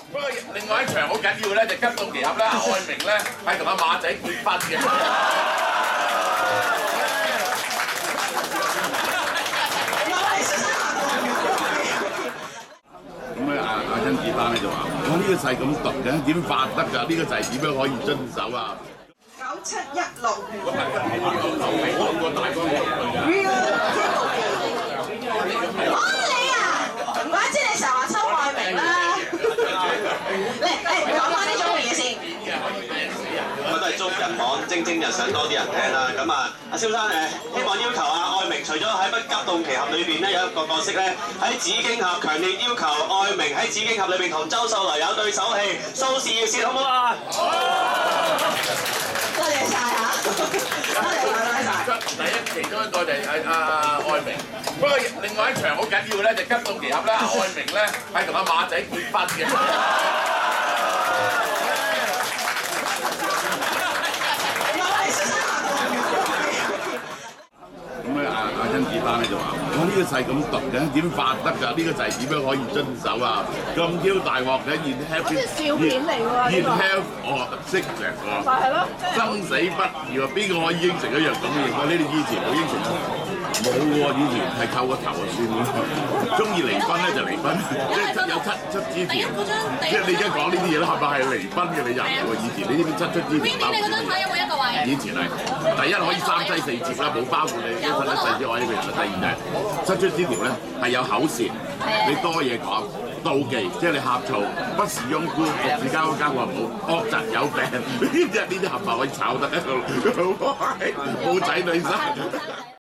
不過另外一場好緊要咧，就急凍奇俠啦，愛明咧係同阿馬仔結婚嘅。咁咧阿甄子丹咧就話：我呢個掣咁讀嘅，點發得㗎？呢個掣點樣可以遵守啊 9716。 我個大哥你啊，唔怪之你成日話抽愛明啦。嚟講翻呢種嘢先。 我都係捉人網，精人想多啲人聽啦。咁啊，阿蕭生希望要求阿愛明除咗喺《不急凍奇俠》裏邊咧有一個角色咧，喺《紫荊俠》強烈要求愛明喺《紫荊俠》裏邊同周秀娜有對手戲，掃事業線好唔好啊？ 多謝晒嚇，多謝晒。 第一其中一個就係阿愛明，不過另外一場好緊要咧，就急凍奇俠啦，愛明咧係同阿馬仔結婚嘅。咁咧阿甄子丹咧就話：我呢個掣咁讀嘅，點發得㗎？呢個掣點樣可以遵守啊？咁挑大鑊嘅，in health， 笑片嚟喎 in health or sickness 喎， 係咯， 生死不易喎，邊個可以應承一樣咁嘅嘢？你哋以前冇應承冇喎，以前係扣個頭就算喎。中意離婚咧就離婚，即係有七出之條。即係你而家講呢啲嘢咧，係咪係離婚嘅理由喎？以前你知唔知七出之條？ 你嗰張台有冇一個位？ 以前係第一可以3妻4妾啦，冇包括你一夫一妻之外呢個人啦。第二就係七出之條咧係有口舌，你多嘢講。妒忌，即係你呷醋，不是庸官，惡自交交惡冇，惡疾有病，呢啲合法可以炒得，冇仔女生。